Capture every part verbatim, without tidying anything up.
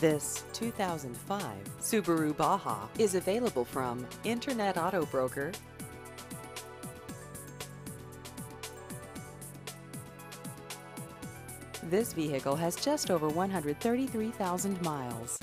This two thousand five Subaru Baja is available from Internet Auto Broker. This vehicle has just over one hundred thirty-three thousand miles.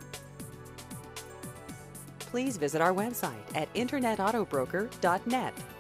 Please visit our website at internet auto broker dot net.